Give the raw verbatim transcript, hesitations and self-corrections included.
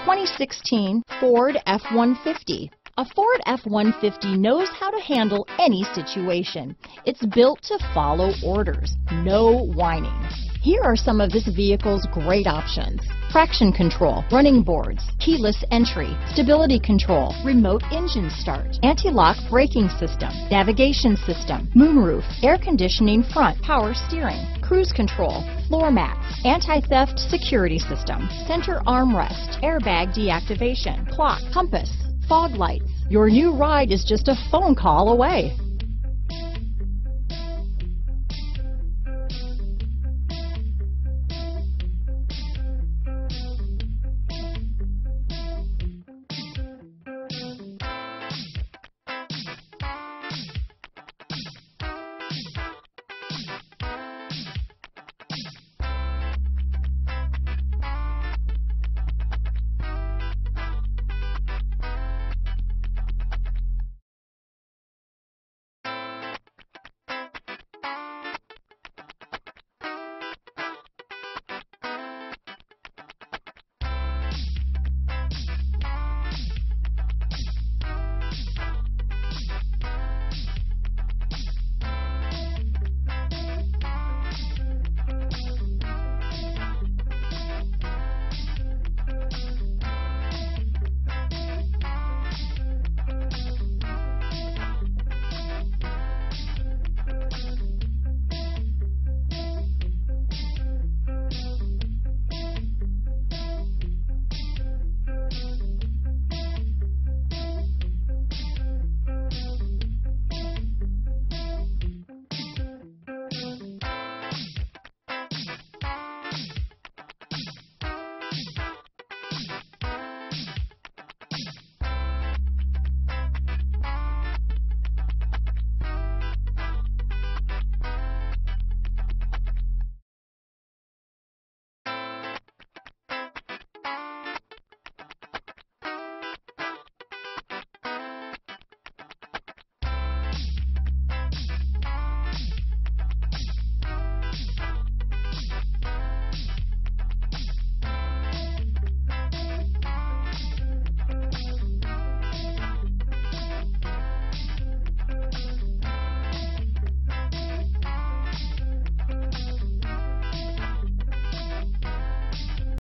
twenty sixteen Ford F one fifty. A Ford F one fifty knows how to handle any situation. It's built to follow orders, no whining. Here are some of this vehicle's great options: traction control, running boards, keyless entry, stability control, remote engine start, anti-lock braking system, navigation system, moonroof, air conditioning front, power steering, cruise control, floor mats, anti-theft security system, center armrest, airbag deactivation, clock, compass, fog lights. Your new ride is just a phone call away.